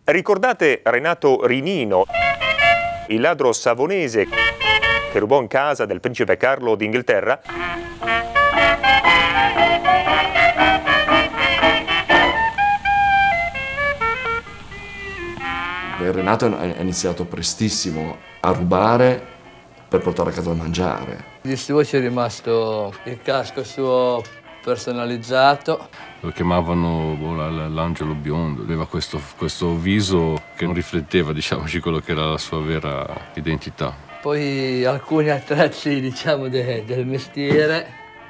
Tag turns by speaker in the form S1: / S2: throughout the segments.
S1: Ricordate Renato Rinino, il ladro savonese che rubò in casa del principe Carlo d'Inghilterra?
S2: Renato ha iniziato prestissimo a rubare per portare a casa da mangiare.
S3: Di suo ci è rimasto il casco suo personalizzato.
S4: Lo chiamavano l'angelo biondo, aveva questo viso che non rifletteva, diciamoci, quello che era la sua vera identità.
S3: Poi alcuni attrezzi, diciamo, del mestiere.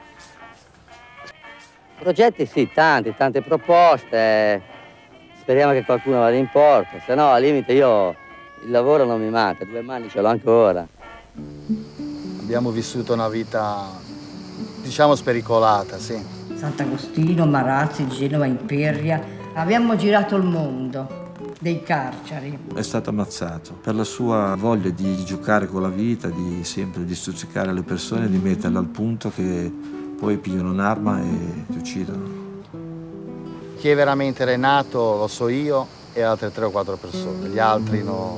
S5: Progetti sì, tante proposte. Speriamo che qualcuno vada in porto, se no al limite io il lavoro non mi manca, 2 mani ce l'ho ancora.
S6: Abbiamo vissuto una vita, diciamo, spericolata, sì.
S7: Sant'Agostino, Marazzi, Genova, Imperia. Abbiamo girato il mondo dei carceri.
S8: È stato ammazzato per la sua voglia di giocare con la vita, di sempre di stuzzicare le persone, di metterle al punto che poi pigliano un'arma e ti uccidono.
S6: Chi è veramente Renato lo so io e altre 3 o 4 persone, gli altri no.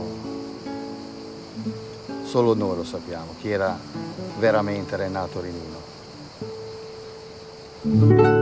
S6: Solo noi lo sappiamo, chi era veramente Renato Rinino.